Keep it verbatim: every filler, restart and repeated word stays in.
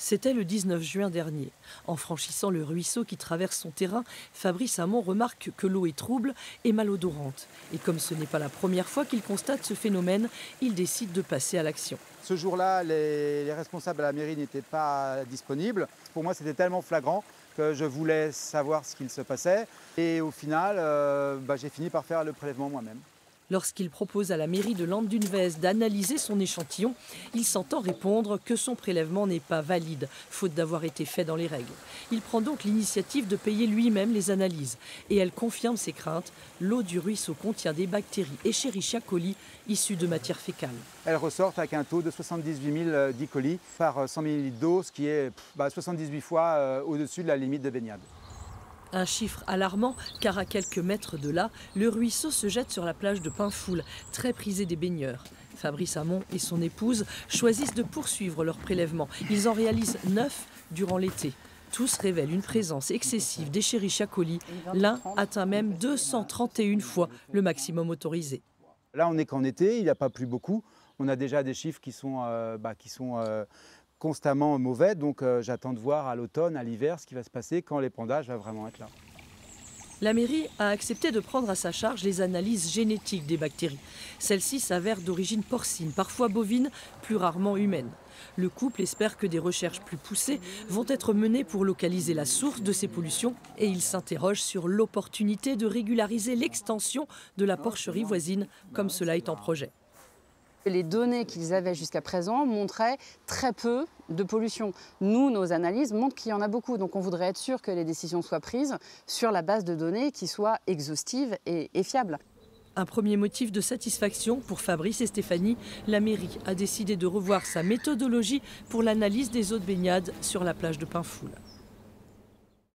C'était le dix-neuf juin dernier. En franchissant le ruisseau qui traverse son terrain, Fabrice Hamon remarque que l'eau est trouble et malodorante. Et comme ce n'est pas la première fois qu'il constate ce phénomène, il décide de passer à l'action. Ce jour-là, les, les responsables à la mairie n'étaient pas disponibles. Pour moi, c'était tellement flagrant que je voulais savoir ce qu'il se passait. Et au final, euh, bah, j'ai fini par faire le prélèvement moi-même. Lorsqu'il propose à la mairie de Landunvez d'analyser son échantillon, il s'entend répondre que son prélèvement n'est pas valide, faute d'avoir été fait dans les règles. Il prend donc l'initiative de payer lui-même les analyses. Et elle confirme ses craintes. L'eau du ruisseau contient des bactéries Escherichia coli issues de matière fécale. Elles ressortent avec un taux de soixante-dix-huit mille E. coli par cent millilitres d'eau, ce qui est bah, soixante-dix-huit fois euh, au-dessus de la limite de baignade. Un chiffre alarmant, car à quelques mètres de là, le ruisseau se jette sur la plage de Pinfoul, très prisée des baigneurs. Fabrice Hamon et son épouse choisissent de poursuivre leur prélèvement. Ils en réalisent neuf durant l'été. Tous révèlent une présence excessive d'Escherichia coli. L'un atteint même deux cent trente et une fois le maximum autorisé. Là, on n'est qu'en été, il n'y a pas plu beaucoup. On a déjà des chiffres qui sont, euh, bah, qui sont euh, constamment mauvais, donc euh, j'attends de voir à l'automne, à l'hiver, ce qui va se passer quand l'épandage va vraiment être là. La mairie a accepté de prendre à sa charge les analyses génétiques des bactéries. Celles-ci s'avèrent d'origine porcine, parfois bovine, plus rarement humaine. Le couple espère que des recherches plus poussées vont être menées pour localiser la source de ces pollutions et il s'interroge sur l'opportunité de régulariser l'extension de la porcherie voisine, comme cela est en projet. Les données qu'ils avaient jusqu'à présent montraient très peu de pollution. Nous, nos analyses montrent qu'il y en a beaucoup. Donc on voudrait être sûr que les décisions soient prises sur la base de données qui soient exhaustives et, et fiables. Un premier motif de satisfaction pour Fabrice et Stéphanie, la mairie a décidé de revoir sa méthodologie pour l'analyse des eaux de baignade sur la plage de Pinfoul.